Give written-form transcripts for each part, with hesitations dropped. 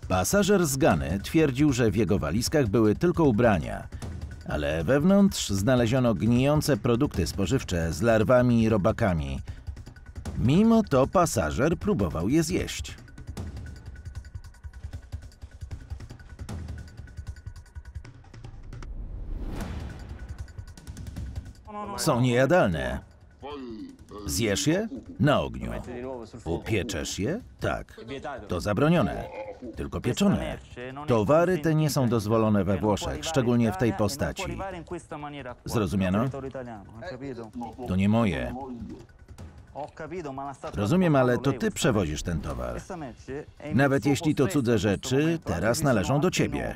Pasażer z Gany twierdził, że w jego walizkach były tylko ubrania, ale wewnątrz znaleziono gnijące produkty spożywcze z larwami i robakami. Mimo to pasażer próbował je zjeść. Są niejadalne. Zjesz je? Na ogniu. Upieczesz je? Tak. To zabronione. Tylko pieczone. Towary te nie są dozwolone we Włoszech, szczególnie w tej postaci. Zrozumiano? To nie moje. Rozumiem, ale to ty przewozisz ten towar. Nawet jeśli to cudze rzeczy, teraz należą do ciebie.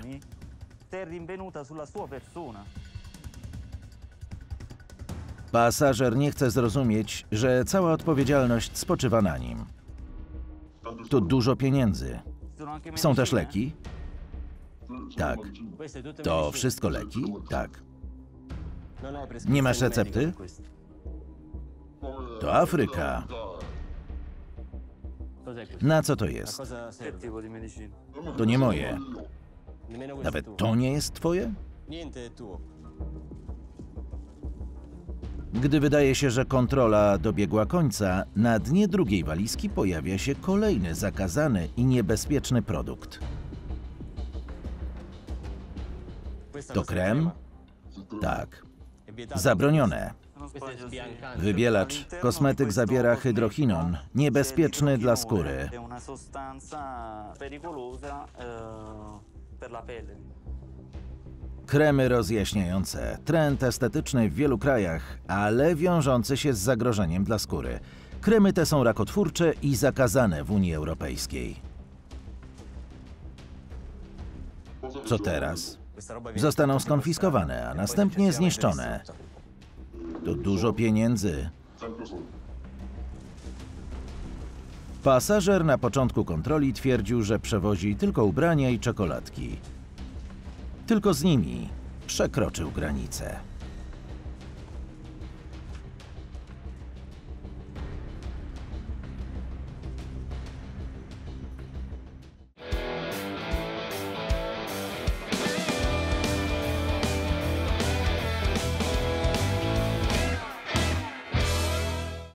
Pasażer nie chce zrozumieć, że cała odpowiedzialność spoczywa na nim. To dużo pieniędzy. Są też leki? Tak. To wszystko leki? Tak. Nie masz recepty? To Afryka. Na co to jest? To nie moje. Nawet to nie jest twoje? Gdy wydaje się, że kontrola dobiegła końca, na dnie drugiej walizki pojawia się kolejny zakazany i niebezpieczny produkt. To krem? Tak. Zabronione. Wybielacz. Kosmetyk zawiera hydrochinon, niebezpieczny dla skóry. Kremy rozjaśniające, trend estetyczny w wielu krajach, ale wiążący się z zagrożeniem dla skóry. Kremy te są rakotwórcze i zakazane w Unii Europejskiej. Co teraz? Zostaną skonfiskowane, a następnie zniszczone. To dużo pieniędzy. Pasażer na początku kontroli twierdził, że przewozi tylko ubrania i czekoladki. Tylko z nimi przekroczył granicę.